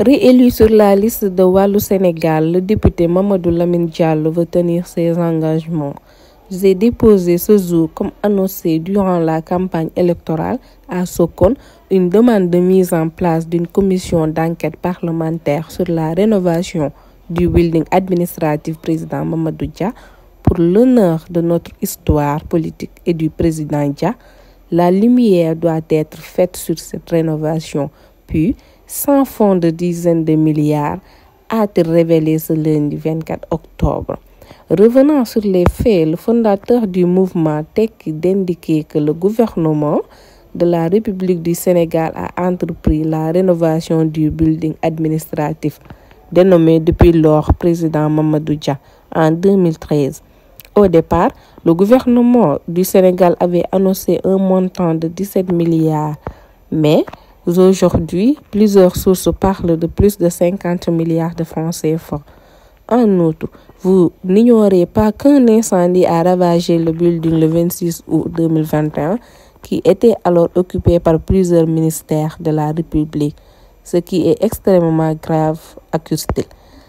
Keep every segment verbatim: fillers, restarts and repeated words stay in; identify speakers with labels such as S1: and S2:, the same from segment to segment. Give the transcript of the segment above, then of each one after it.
S1: Réélu sur la liste de Wallu Sénégal, le député Mamadou Lamine Diallo veut tenir ses engagements. J'ai déposé ce jour, comme annoncé durant la campagne électorale à Sokone, une demande de mise en place d'une commission d'enquête parlementaire sur la rénovation du building administratif président Mamadou Dia. Pour l'honneur de notre histoire politique et du président Dia, la lumière doit être faite sur cette rénovation. Puis, sans fonds de dizaines de milliards, a-t-il révélé ce lundi vingt-quatre octobre. Revenant sur les faits, le fondateur du mouvement Tekki d'indiquer que le gouvernement de la République du Sénégal a entrepris la rénovation du building administratif dénommé depuis lors président Mamadou Dia en deux mille treize. Au départ, le gouvernement du Sénégal avait annoncé un montant de dix-sept milliards, mais aujourd'hui, plusieurs sources parlent de plus de cinquante milliards de francs C F A. En outre, vous n'ignorez pas qu'un incendie a ravagé le building le vingt-six août deux mille vingt et un, qui était alors occupé par plusieurs ministères de la République, ce qui est extrêmement grave, accuse-t-il.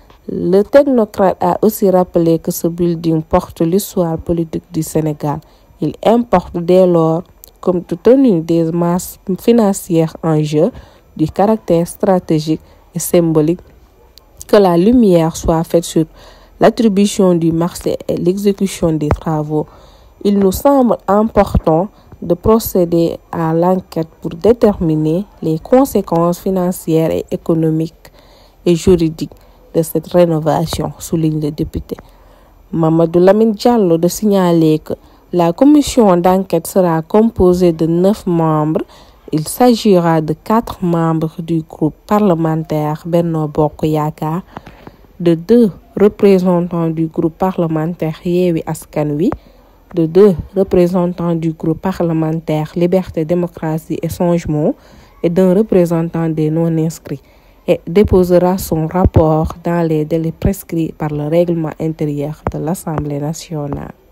S1: Le technocrate a aussi rappelé que ce building porte l'histoire politique du Sénégal. Il importe dès lors, compte tenu des masses financières en jeu, du caractère stratégique et symbolique, que la lumière soit faite sur l'attribution du marché et l'exécution des travaux. Il nous semble important de procéder à l'enquête pour déterminer les conséquences financières et économiques et juridiques de cette rénovation, souligne le député. Mamadou Lamine Diallo de signaler que la commission d'enquête sera composée de neuf membres. Il s'agira de quatre membres du groupe parlementaire Benno Bokk Yakaar, de deux représentants du groupe parlementaire Yewwi Askan Wi, de deux représentants du groupe parlementaire Liberté, Démocratie et Changement et d'un représentant des non-inscrits, et déposera son rapport dans les délais prescrits par le règlement intérieur de l'Assemblée nationale.